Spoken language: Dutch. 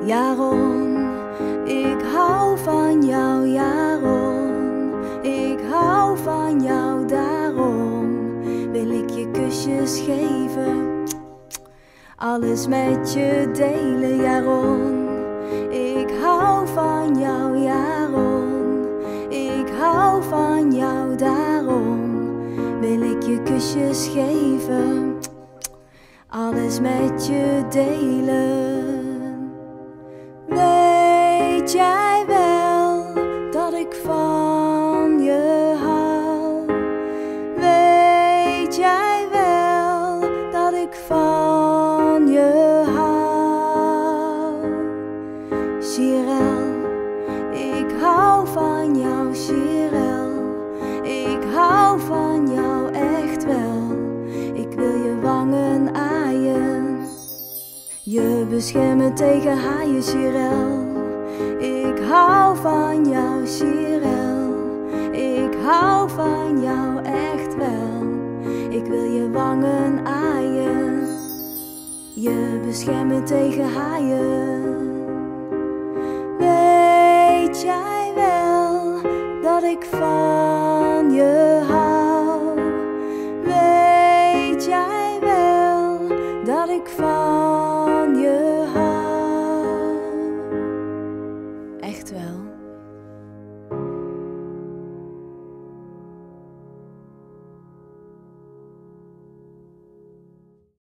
Jaron, ik hou van jou, Jaron. Ik hou van jou, daarom wil ik je kusjes geven, alles met je delen, Jaron. Ik hou van jou, Jaron. Ik hou van jou, daarom wil ik je kusjes geven, alles met je delen. Weet jij wel dat ik van je hou? Weet jij wel dat ik van je hou? Chirel, ik hou van jou, Chirel. Ik hou van jou echt wel. Ik wil je wangen aaien, je beschermen tegen haaien, Chirel. Ik hou van jou, Chirel. Ik hou van jou echt wel. Ik wil je wangen aaien, je beschermen tegen haaien. Weet jij wel dat ik van je hou? Weet jij wel dat ik van